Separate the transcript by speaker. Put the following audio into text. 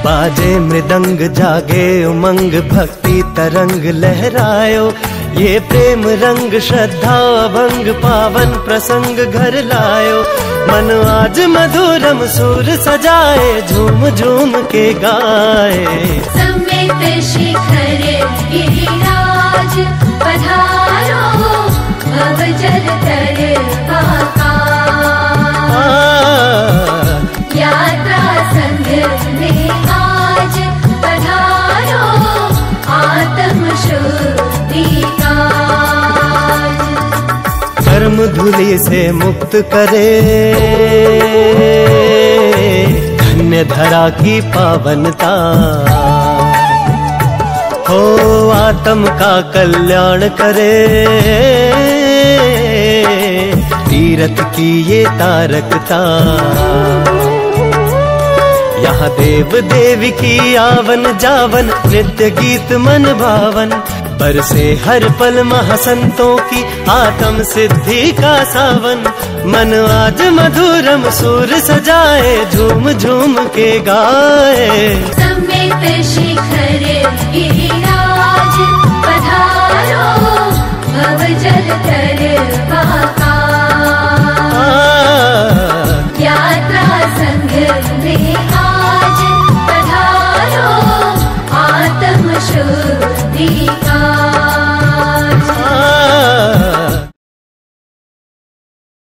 Speaker 1: बाजे मृदंग जागे उमंग भक्ति तरंग लहरायो, ये प्रेम रंग श्रद्धा अभंग पावन प्रसंग घर लायो। मन आज मधुरम सुर सजाए झूम झूम के गाए।
Speaker 2: समेत शिखर गिरिराज पधारो, भव जल तर यात्रा संग में आज पधारो, आत्म शुद्धि काज।
Speaker 1: कर्म धूलि से मुक्त करे, धन्य धरा की पावनता। हो आत्म का कल्याण करे, तीरथ की ये तारकता। यहाँ देव देवी की आवन जावन, नित्य गीत मन भावन। बरसे हर पल महासंतों की आत्म सिद्धि का सावन। मन आज मधुरम सुर सजाए झूम झूम के गाए।
Speaker 2: समेत शिखर गिरिराज पधारो, भव जल